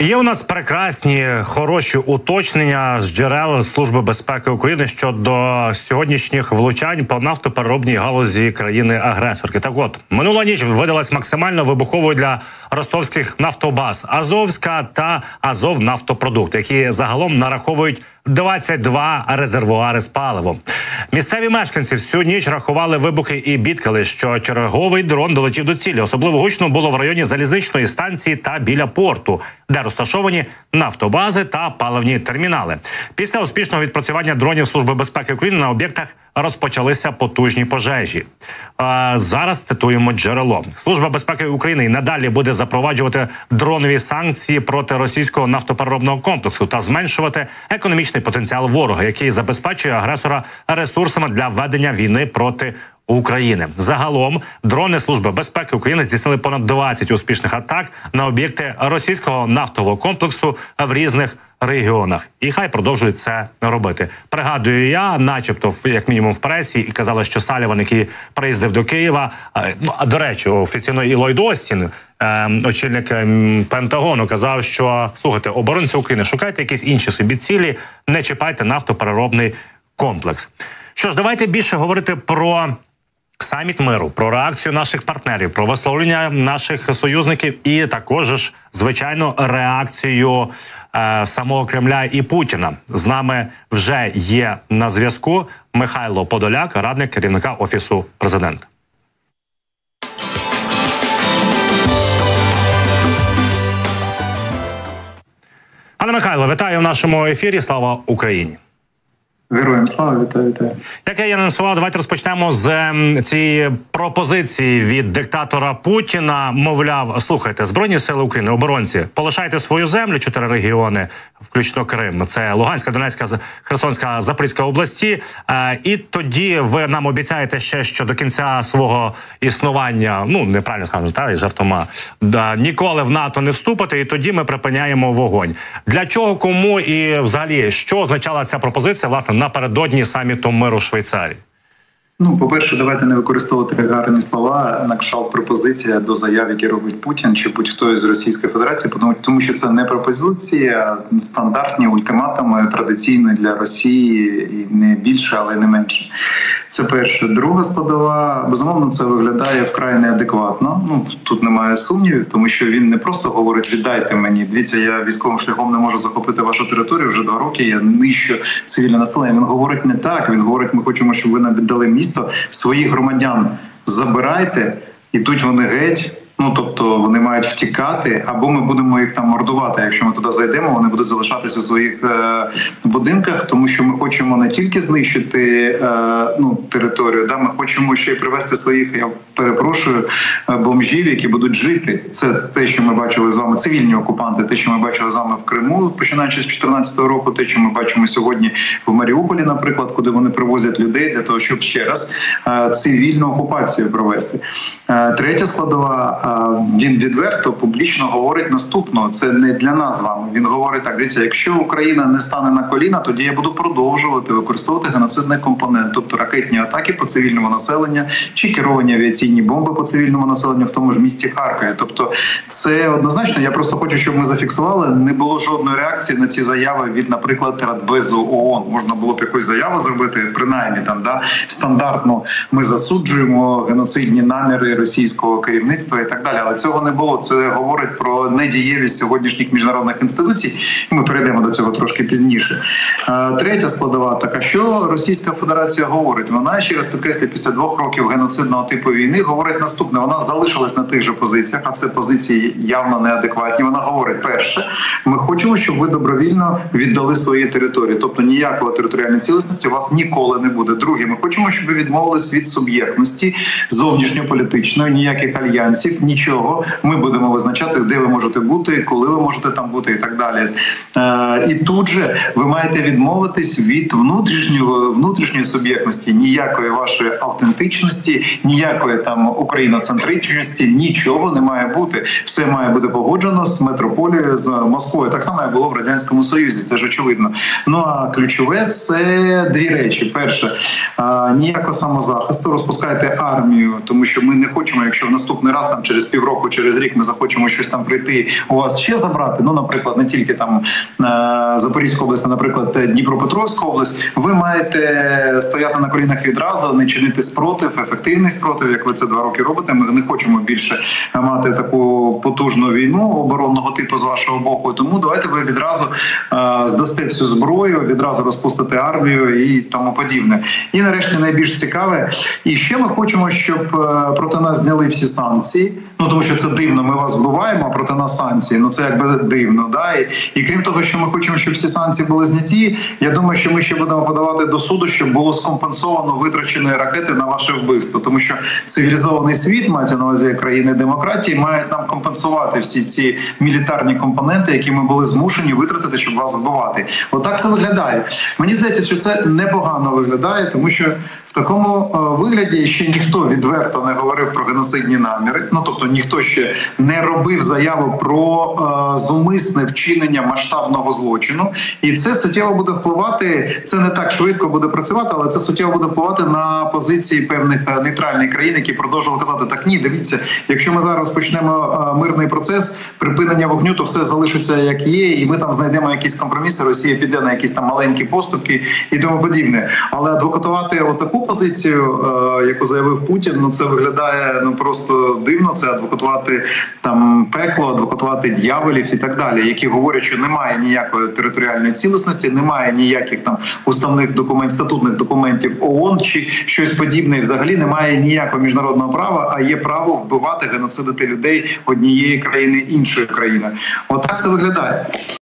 Є у нас прекрасні, хороші уточнення з джерел Служби безпеки України щодо сьогоднішніх влучань по нафтопереробній галузі країни-агресорки. Так от, минула ніч видалась максимально вибуховою для ростовських нафтобаз Азовська та Азовнафтопродукт, які загалом нараховують 22 резервуари з паливом. Місцеві мешканці всю ніч рахували вибухи і бідкали, що черговий дрон долетів до цілі. Особливо гучно було в районі залізничної станції та біля порту, де розташовані нафтобази та паливні термінали. Після успішного відпрацювання дронів Служби безпеки України на об'єктах розпочалися потужні пожежі. Зараз цитуємо джерело. Служба безпеки України і надалі буде запроваджувати дронові санкції проти російського нафтопереробного комплексу та зменшувати економічний потенціал ворога, який забезпечує агресора ресурсами для ведення війни проти України. Загалом дрони Служби безпеки України здійснили понад 20 успішних атак на об'єкти російського нафтового комплексу в різних регіонах. І хай продовжують це робити. Пригадую я, начебто, як мінімум в пресі, і казали, що Саліван, який приїздив до Києва, до речі, офіційно і Ллойд Остін, очільник Пентагону, казав, що, слухайте, оборонці України, шукайте якісь інші собі цілі, не чіпайте нафтопереробний комплекс. Що ж, давайте більше говорити про саміт миру, про реакцію наших партнерів, про висловлення наших союзників і також, звичайно, реакцію самого Кремля і Путіна. З нами вже є на зв'язку Михайло Подоляк, радник керівника Офісу Президента. Пане Михайло, вітаю в нашому ефірі. Слава Україні! Героям слава, вітаю. Як я анонсував, давайте розпочнемо з цієї пропозиції від диктатора Путіна. Мовляв, слухайте, Збройні сили України, оборонці, полишайте свою землю, 4 регіони, включно Крим. Це Луганська, Донецька, Херсонська, Запорізька області. І тоді ви нам обіцяєте ще, що до кінця свого існування, неправильно сказано, та, і жартома, ніколи в НАТО не вступите, і тоді ми припиняємо вогонь. Для чого, кому і взагалі, що означала ця пропозиція, власне, напередодні саміту миру в Швейцарії? По-перше, давайте не використовувати гарні слова на кшталт пропозиція до заяв, які робить Путін чи будь-хто із Російської Федерації, тому що це не пропозиція, а стандартні ультиматуми, традиційні для Росії, і не більше, але й не менше. Це перше. Друга складова, безумовно, це виглядає вкрай неадекватно. Тут немає сумнівів, тому що він не просто говорить «віддайте мені». Дивіться, я військовим шляхом не можу захопити вашу територію, вже 2 роки я нищу цивільне населення. Він говорить не так, він говорить, ми хочемо, щоб ви нам віддали місто, своїх громадян забирайте, ідуть вони геть. Тобто вони мають втікати, або ми будемо їх там мордувати. Якщо ми туди зайдемо, вони будуть залишатися у своїх будинках, тому що ми хочемо не тільки знищити територію, ми хочемо ще й привести своїх, я перепрошую, бомжів, які будуть жити. Це те, що ми бачили з вами, цивільні окупанти, те, що ми бачили з вами в Криму, починаючи з 2014 року, те, що ми бачимо сьогодні в Маріуполі, наприклад, куди вони привозять людей для того, щоб ще раз цивільну окупацію провести. Третя складова, він відверто, публічно говорить наступного. Це не для нас з вами. Він говорить так, дивіться, якщо Україна не стане на коліна, тоді я буду продовжувати використовувати геноцидний компонент, тобто ракетні атаки по цивільному населенню чи керовані авіаційні бомби по цивільному населенню в тому ж місті Харкові. Тобто це однозначно, я просто хочу, щоб ми зафіксували, не було жодної реакції на ці заяви від, наприклад, Радбезу ООН. Можна було б якусь заяву зробити, принаймні стандартно ми засуджуємо геноцидні наміри російського керівництва і так далі. Але цього не було. Це говорить про недієвість сьогоднішніх міжнародних інституцій. І ми перейдемо до цього трошки пізніше. Третя складова така, що Російська Федерація говорить. Вона, ще раз підкреслюю, після 2 років геноцидного типу війни говорить наступне. Вона залишилась на тих же позиціях, а це позиції явно неадекватні. Вона говорить, перше, ми хочемо, щоб ви добровільно віддали свої території. Тобто ніякої територіальної цілісності у вас ніколи не буде. Друге, ми хочемо, щоб ви відмовились від суб'єктності зовнішньополітичної, ніяких альянсів, нічого. Ми будемо визначати, де ви можете бути, коли ви можете там бути і так далі. І тут же ви маєте відмовитись від внутрішньої суб'єктності, ніякої вашої автентичності, ніякої україноцентричності, нічого не має бути. Все має бути погоджено з метрополією Європою, з Москвою, так само як було в Радянському Союзі, це ж очевидно. Ну а ключове – це дві речі. Перше, ніякого самозахисту, розпускайте армію, тому що ми не хочемо, якщо в наступний раз, там через півроку, через рік ми захочемо щось там прийти, у вас ще забрати, ну, наприклад, не тільки там Запорізька область, а, наприклад, Дніпропетровська область, ви маєте стояти на колінах відразу, не чинити спротив, ефективний спротив, як ви це 2 роки робите. Ми не хочемо більше мати таку потужну війну оборонного типу з вашого боку, тому давайте ви відразу здасте всю зброю, відразу розпустите армію і тому подібне. І нарешті найбільш цікаве, і ще ми хочемо, щоб проти нас зняли всі санкції, ну тому що це дивно, ми вас вбиваємо, а проти нас санкції, ну це якби дивно, да? І крім того, що ми хочемо, щоб всі санкції були зняті, я думаю, що ми ще будемо подавати до суду, щоб було скомпенсовано витрачені ракети на ваше вбивство, тому що цивілізований світ, мається на увазі країни демократії, мають нам компенсувати всі ці мілітарні компоненти, які ми були змушені витратити, щоб вас вбивати. Отак це виглядає. Мені здається, що це непогано виглядає, тому що в такому вигляді ще ніхто відверто не говорив про геноцидні наміри, ну тобто ніхто ще не робив заяву про зумисне вчинення масштабного злочину, і це суттєво буде впливати, це не так швидко буде працювати, але це суттєво буде впливати на позиції певних нейтральних країн, які продовжували казати, так ні, дивіться, якщо ми зараз розпочнемо мирний процес, припинення вогню, то все залишиться як є, і ми там знайдемо якісь компроміси, Росія піде на якісь там маленькі поступки і тому подібне. Але адвокатувати отаку позицію, яку заявив Путін, ну це виглядає ну просто дивно, це адвокатувати там пекло, адвокатувати дьяволів і так далі, які говорять, що немає ніякої територіальної цілісності, немає ніяких там уставних документів, статутних документів ООН чи щось подібне, і взагалі немає ніякого міжнародного права, а є право вбивати, геноцидити людей однієї країни іншої країни. Отак це виглядає.